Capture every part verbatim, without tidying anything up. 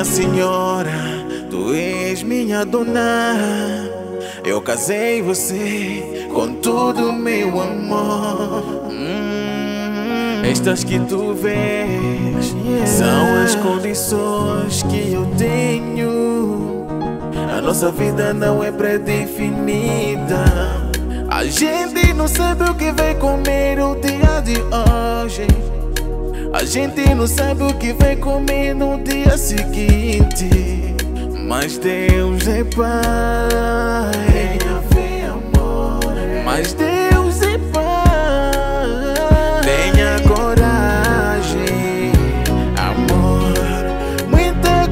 minha senhora, tu és minha dona. Eu casei você com todo meu amor. hum, Estas que tu vês, yeah, são as condições que eu tenho. A nossa vida não é pré-definida. A gente não sabe o que vai comer o dia de hoje. A gente não sabe o que vai comer no dia seguinte. Mas Deus é Pai. Tenha fé, amor. Mas Deus é Pai. Tenha coragem, amor. Muita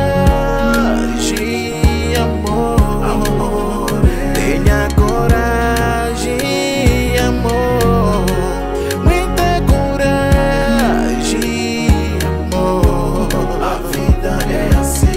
coragem, amor. Amor. Tenha coragem, amor. Muita coragem, amor. A vida é assim.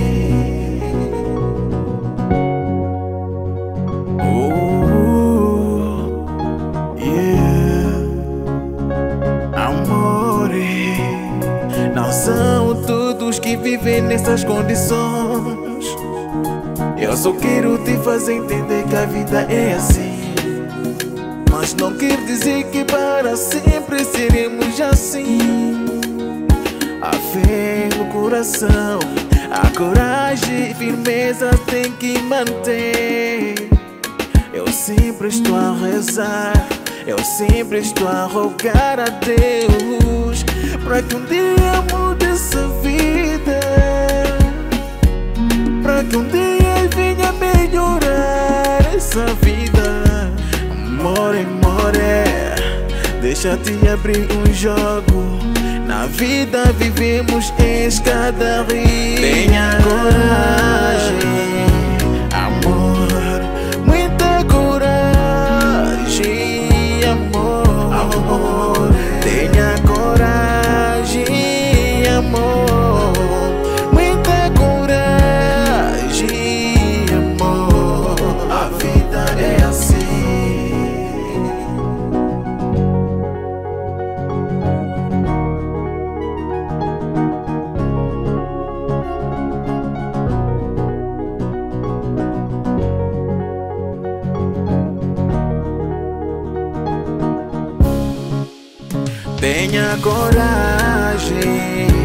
Não são todos que vivem nessas condições. Eu só quero te fazer entender que a vida é assim. Mas não quer dizer que para sempre seremos assim. A fé no coração, a coragem e firmeza tem que manter. Eu sempre estou a rezar, eu sempre estou a rogar a Deus para que um dia mude essa vida, para que um dia venha melhorar essa vida. More, more, deixa-te abrir um jogo. Na vida vivemos em escadaria. Tenha coragem, amor. Muita coragem, amor. Amor. Tenha coragem, amor. Muita coragem, amor. A vida é assim. Tenha coragem,